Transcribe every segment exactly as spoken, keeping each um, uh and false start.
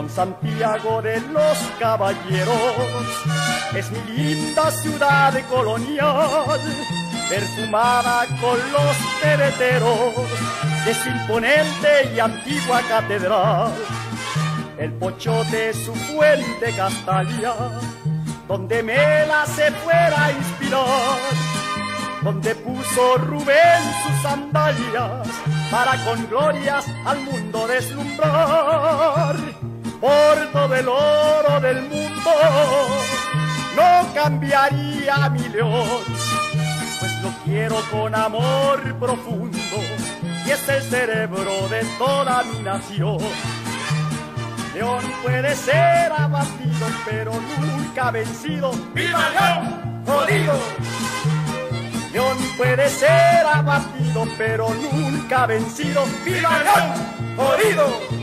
Santiago de los Caballeros es mi linda ciudad colonial, perfumada con los pereteros de su imponente y antigua catedral. El Pochote es su fuente Castalia, donde Mela se fuera a inspirar, donde puso Rubén sus sandalias para con glorias al mundo deslumbrar. Por todo el oro del mundo no cambiaría mi León, pues lo quiero con amor profundo y es el cerebro de toda mi nación. León puede ser abatido pero nunca vencido. ¡Viva León, jodido! León puede ser abatido pero nunca vencido. ¡Viva León, jodido!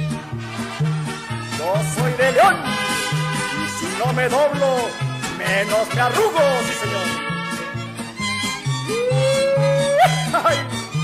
Yo soy de León y si no me doblo, menos me arrugo, sí señor. ¡Ay!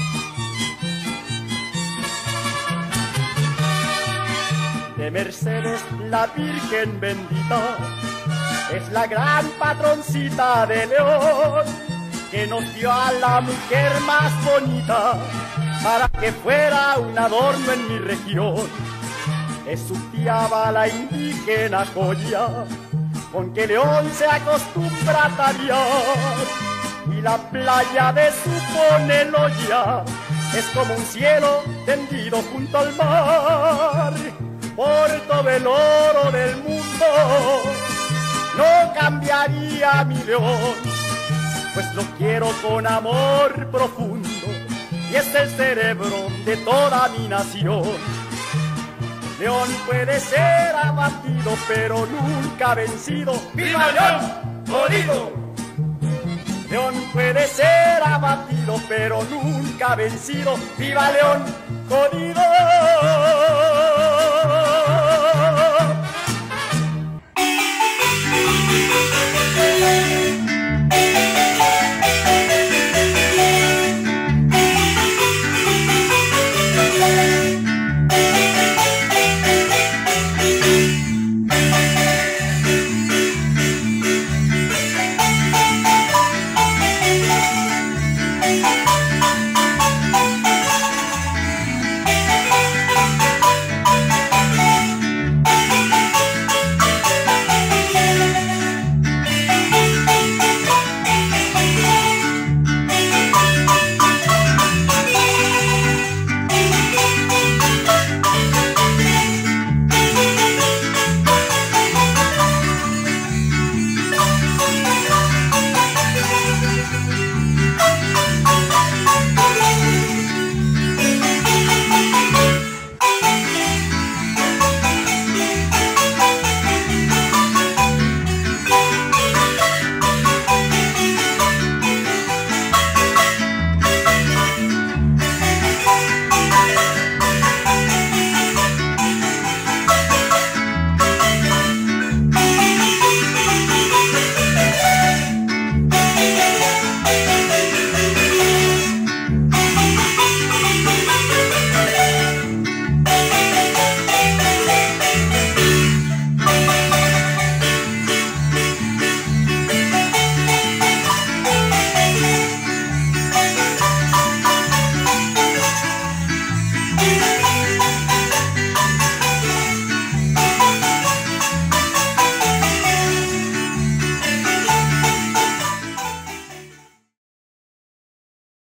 De Mercedes la Virgen bendita es la gran patroncita de León, que nos dio a la mujer más bonita para que fuera un adorno en mi región. Es su tiaba la indígena joya con que León se acostumbra a tarear, y la playa de su Poneloya es como un cielo tendido junto al mar. Por todo el oro del mundo no cambiaría mi León, pues lo quiero con amor profundo y es el cerebro de toda mi nación. León puede ser abatido pero nunca vencido. ¡Viva León, jodido! León puede ser abatido pero nunca vencido. ¡Viva León, jodido!